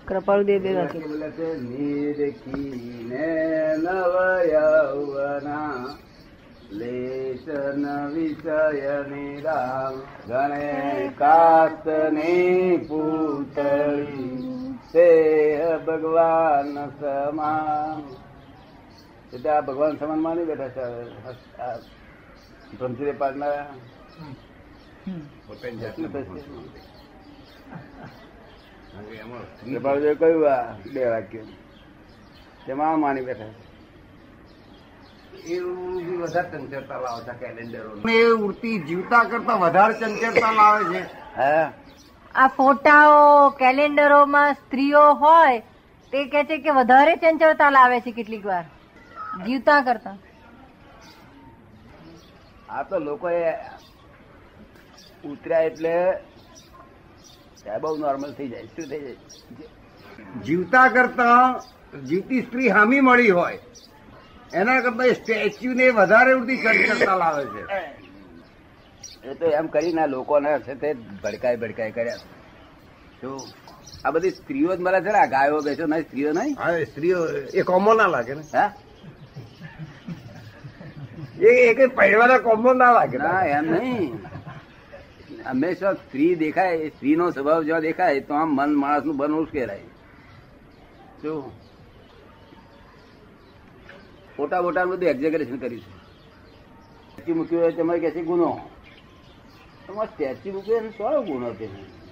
કૃપાળુદેવ બે વાક્ય બોલે છે નિરખીને નવ યૌવના લેશન વિષય નિરામ ગણે કાસ્ત ની પૂતળી તે ભગવાન સમાન. એટલે આ ભગવાન સમાન માની બેઠા છે બ્રહ્મચર્ય પાડનારા. કહ્યું આ બે વાક્ય તેમાં માની બેઠા છે. જીવતા કરતા વધારે ચંચળતા લાવે છે. હા, આ ફોટાઓ કેલેન્ડરોમાં સ્ત્રીઓ હોય તે કે છે કે વધારે ચંચળતા લાવે છે કેટલીક વાર જીવતા કરતા. આ તો લોકો ઉતર્યા એટલે બહુ નોર્મલ થઈ જાય. શું થઈ જાય? જીવતા કરતા જીવતી સ્ત્રી હામી મળી હોય એના કરતા સ્ટેચ્યુ ને વધારે ઉડતી ચંચળતા લાવે છે. એ તો એમ કરીને લોકોને છે તે ભડકાઈ કર્યા. શું આ બધી સ્ત્રીઓ જ મળે છે ને? ગાયો બેસો નહીં, સ્ત્રીઓ નહીં. હા, સ્ત્રીઓ એ કોમો ના લાગે ને. હા, એ કઈ પહેરવાના કોમો ના લાગે. ના એમ નહીં. હંમેશા સ્ત્રી દેખાય, સ્ત્રી નો સ્વભાવ જો દેખાય તો આમ મન માણસ નું બન ઉશ્કેરાય. શું ફોટા બોટા બધું એક્ઝેગરેશન કર્યું છે. સ્ટેચ્યુ મૂક્યું હોય તમારે કે છે ગુનો. તમારે સ્ટેચ્યુ મૂક્યું સોળો ગુનો છે.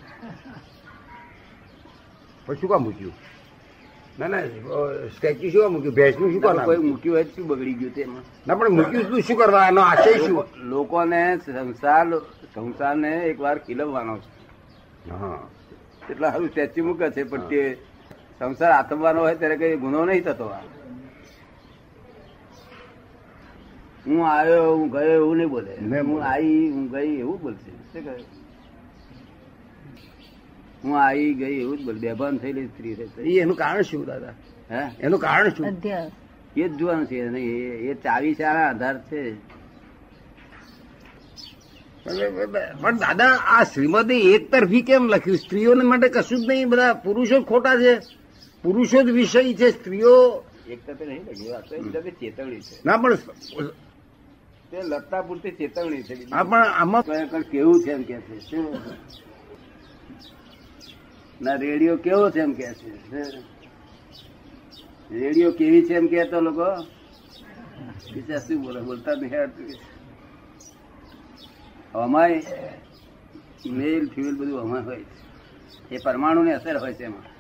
પછી શું કામ મૂક્યું? ના ના, સ્ટેચ્યુ શું કામ મૂક્યું? ભેંસનું શું કામ કોઈ મૂક્યું હોય શું બગડી ગયું તેમાં? ના, પણ મૂક્યું શું કરવા? એનો આશય શું? લોકોને સંસારને એક વાર ખીલવવાનો છે. હા, એટલા સારું સ્ટેચ્યુ મૂકે છે. પણ તે સંસાર આથમવાનો હોય ત્યારે કઈ ગુનો નહીં થતો. હું આવ્યો, હું ગયો એવું નહીં બોલે. હું આવી, હું ગઈ એવું બોલશે. શું કહે? હું આવી ગઈ એવું જ બોલે. બેભાન થયેલી સ્ત્રી રહેશે. એનું કારણ શું દાદા? હે, એનું કારણ શું? અધ્યાસ એ જ જોવાનું છે. એ ચાવી શાના આધાર છે? પણ દાદા, આ શ્રીમદે એક તરફી કેમ લખ્યું? સ્ત્રીઓને માટે કશું જ નહીં, બધા પુરુષો જ ખોટા છે. પુરુષો જ વિષય છે. સ્ત્રીઓ એક તરફે નહીં લખ્યું. આ તો એક તરફે ચેતવણી છે. ના, પણ તે લત્તા પૂરતી ચેતવણી છે. હા, પણ આમાં કેવું છે એમ કે છે. શું ના, રેડિયો કેવો છે એમ કે છે. રેડિયો કેવી છે એમ કેતો લોકો બીજા શું બોલે? બોલતા નહીં આવડતું. અમાય મેલ ફ્યુલ બધું અમાય હોય છે. એ પરમાણુ ની અસર હોય છે એમાં.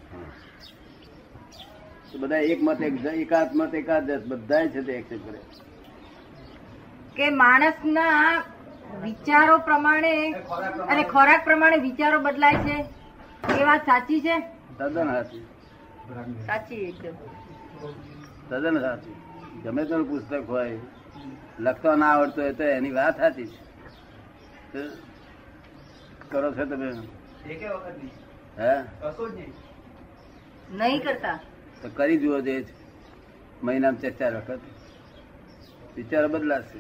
બધા એક મત એકાદ મત એકાદ બધા છે તે એક્સેપ્ટ કરે કે માણસના વિચારો પ્રમાણે અને ખોરાક પ્રમાણે વિચારો બદલાય છે. એ વાત સાચી છે? તદ્દન સાચી. સાચી, એકદમ તદ્દન સાચી. ગમે તેનું પુસ્તક હોય, લખતો ના આવડતો હોય તો એની વાત સાચી છે. કરો છો તમે? હે, નહીં કરતા તો કરી જુઓ. જે મહિનામાં 4 વખત વિચારો બદલાશે.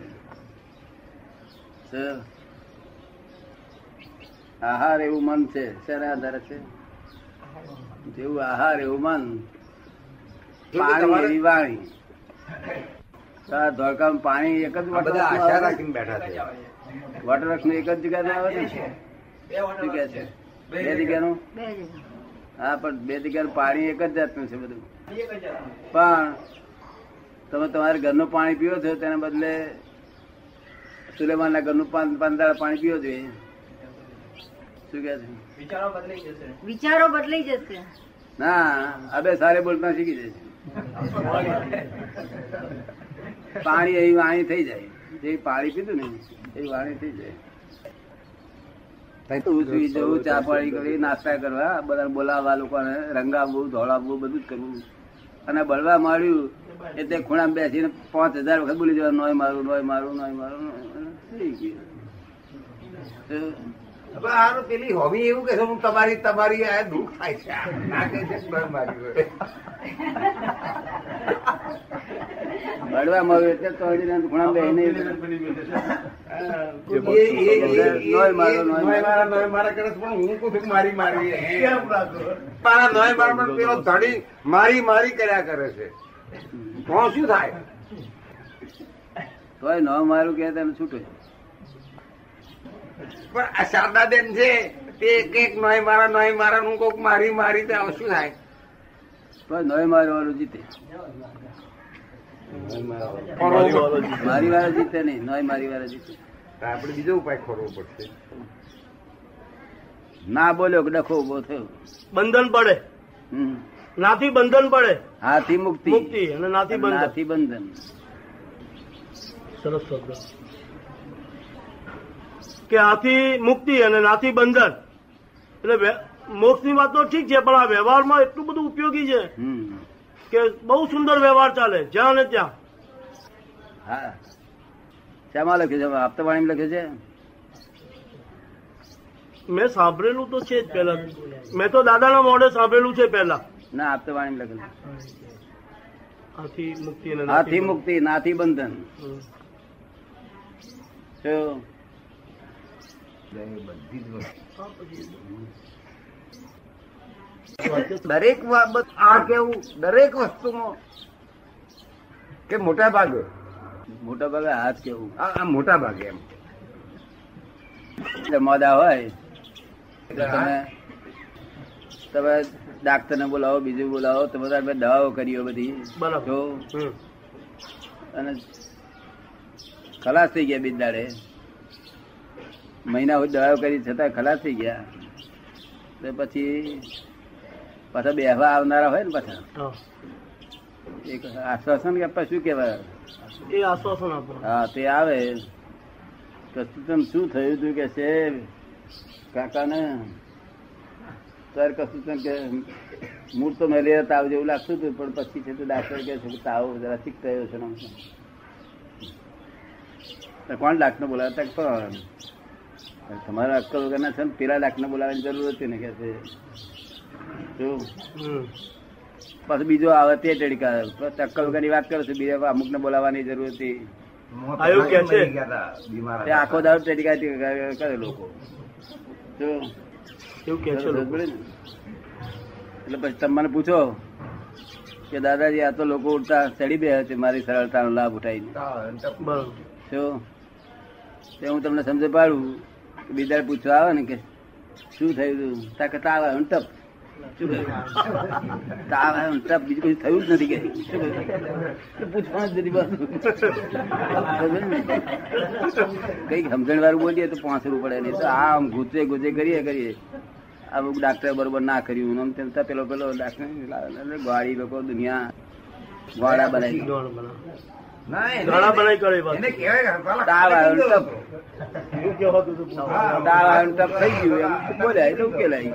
આહાર એવું મન છે. શેના આધારે છે? જેવું આહાર એવું મન, પાણી એવી વાણી. ધોળકામાં પાણી એક જ બધા આશા રાખીને બેઠા છે. વોટરવર્ક્સ નું એક જ જગ્યા ના આવે ને? શું કે છે? 2 જગ્યાનું? બે જગ્યા. હા, પણ 2 જગ્યાનું પાણી એક જ જાતનું છે બધું. પણ તમે તમારે ઘરનું પાણી પીવો છો તેના બદલે સુલેમાનના ઘરનું 5 દાડા પાણી પીવો જોઈએ. શું કે છે? વિચારો બદલાઈ જશે. ના, અબે સારે બોલતા શીખી જશે. પાણી એવી વાણી થઈ જાય. જે પાણી પીધું ને એવી વાણી થઈ જાય. સુઈ જવું, ચા પાણી કરી, નાસ્તા કરવા, બધા બોલાવવા, લોકોને રંગાવવું, ધોળાવવું, બધું જ કરવું. અને બળવા માંડ્યું એટલે ખૂણા બેસીને 5000 વખત બોલી જવા, નોય મારું, નોય મારું, નોય મારું. થઈ ગયું. પેલી હોવી એવું કે છે, હું તમારી આ દુઃખ થાય છે. ના કે છે બળવા મળ્યું એટલે તો હજી ખૂણા બે નહીં નોય મારો મારા કરે પણ હું કહું છું મારી મારા નોય મારા પેલો ધડી મારી કર્યા કરે છે તો શું થાય? તોય ન મારું કે તેને છૂટે. પણ આ શારદાબેન છે તે એક નોય મારા હું કોક મારી ત્યાં શું થાય? તો નોય મારવાનું જીતે. મારી વાળા જીતે નહીં, નોય મારી વાળા જીતે. આપડે બીજો ઉપાય ખોરવો પડશે. ના બોલ્યો કે ડખો ઉભો થયો. બંધન પડે, નાથી બંધન પડે. હાથી મુક્તિ અને નાથી બંધન. નાથી બંધન. સરસ શબ્દ કે હાથી મુક્તિ અને નાથી બંધન. એટલે મોક્ષ ની વાત તો ઠીક છે, પણ આ વ્યવહારમાં એટલું બધું ઉપયોગી છે કે બહુ સુંદર વ્યવહાર ચાલે જ્યાં ને ત્યાં. હા, શામાં લખ્યું છે? હપ્તાવાણી લખ્યું છે. મેં સાંભળેલું તો છે જ પેલા. મેં તો દાદાના મોઢે સાંભળેલું છે પેલા. ના, હપ્તાવાણી લખેલું. હાથી મુક્તિ અને હાથી મુક્તિ, નાથી બંધન. દરેક બાબત આ કેવું દરેક વસ્તુમાં કે મોટા ભાગે હાથ કેવું આ મોટા ભાગે એમ મોદા હોય તમે ડાક્ટર ને બોલાવો, બીજું બોલાવો, તમે દવાઓ કરીઓ બધી જો અને ખલાસ થઈ ગયા. બિદાડે મહિના હોય દવાઓ કરી છતાં ખલાસ થઈ ગયા. તો પછી પાછા બેહવા આવનારા હોય ને પાછા એક આશ્વાસન કે શું કેવાય એ આશ્વાસન આપો. હા, તે આવે કસ્તુતમ શું થયું તું કે છે કાકા ને સર કસ્તુતમ કે મૂળ તો મેલેરિયા તાવ જેવું લાગતું હતું, પણ પછી છે તો ડાક્ટર કે છે કે તાવ જરા ઠીક થયો છે. કોણ ડાક્ટર બોલાવતા? પણ તમારા અક્કલ વગરના છે ને પેલા ડાક્ટર બોલાવવાની જરૂર હતી ને કે છે. પાછું બીજો આવે તે ટેડિકા અક્કલ વગરની વાત કરે છે, બીજા અમુક ને બોલાવવાની જરૂર હતી. આખો દાવ ટેડિકા કરે લોકો. એટલે પછી તમે મને પૂછો કે દાદાજી આ તો લોકો ઉડતા ચડી બે છે મારી સરળતાનો લાભ ઉઠાવીને. શું તે હું તમને સમજ પાડું. બીજા પૂછવા આવે ને કે શું થયું તાકે તાવ આવ્યો ટપ. શું કહ્યું? તાવ આવ્યો ટપ, બીજું કઈ થયું જ નથી. કે શું કહ્યું? પૂછવાનું જ નથી. કઈક સમજણ વાળું બોલીએ તો પાંચરું પડે. નહીં તો આમ ગુચે કરીએ અમુક ડાક્ટર બરોબર ના કર્યું આમ તેમ પેલો ડાક્ટર ગાડી લોકો દુનિયા ગોળા બનાવી તાવ આવ્યો ટપ થઈ ગયું એમ બોલ્યા એટલે ઉકેલાય.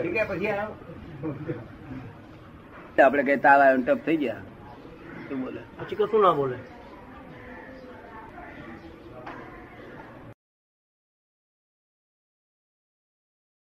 આપડે કઈ તાવ આવ્યો ટપ થઈ ગયા શું બોલે? પછી કશું ના બોલે.